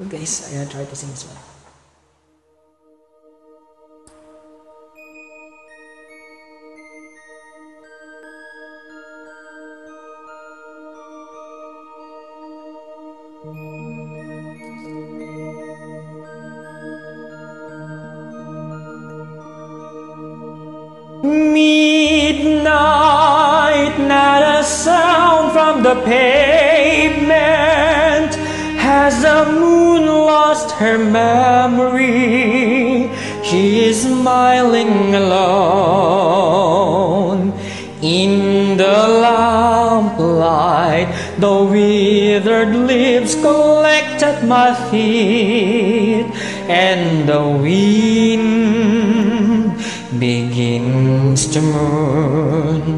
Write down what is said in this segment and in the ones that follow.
Guys, I'm gonna try to sing this one. Midnight, not a sound from the pavement. Has the moon lost her memory? She is smiling alone in the lamplight. The withered leaves collect at my feet, and the wind begins to mourn.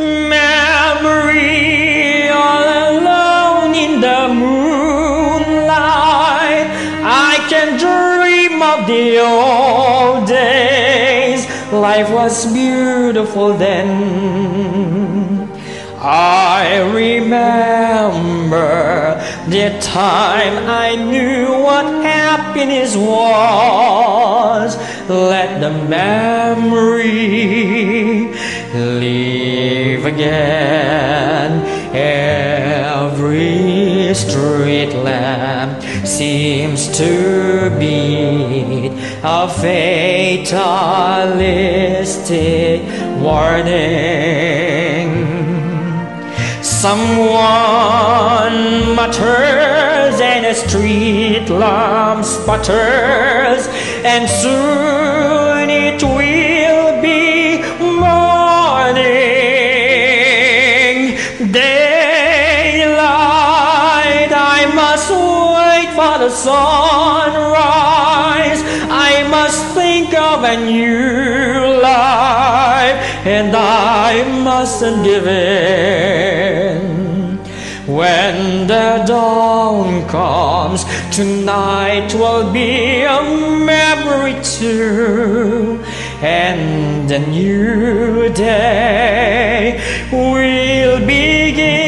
Memory, all alone in the moonlight, I can dream of the old days. Life was beautiful then. I remember the time I knew what happiness was. Let the memory live again. Every street lamp seems to beat a fatalistic warning. Someone mutters and a street lamp sputters, and soon it will be morning. Daylight, I must wait for the sunrise. I must think of a new life, and I mustn't give in. When the dawn comes, tonight will be a memory too, and a new day will begin.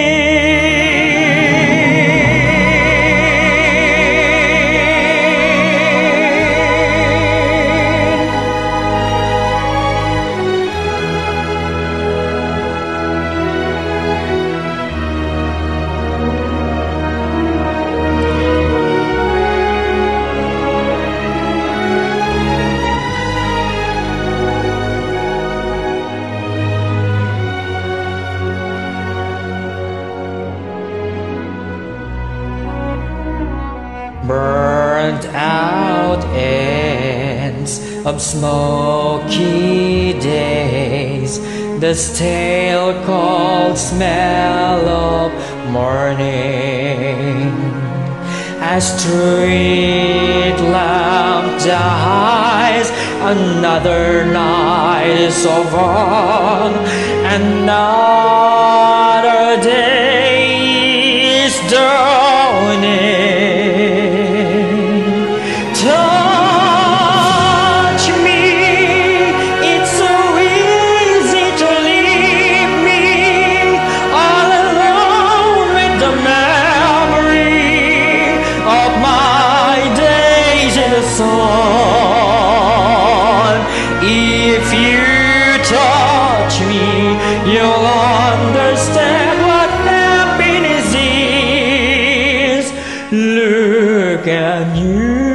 Burnt out ends of smoky days, the stale cold smell of morning. A street lamp dies, another night is over, another day is dawning. If you touch me, you'll understand what happiness is. Look at you.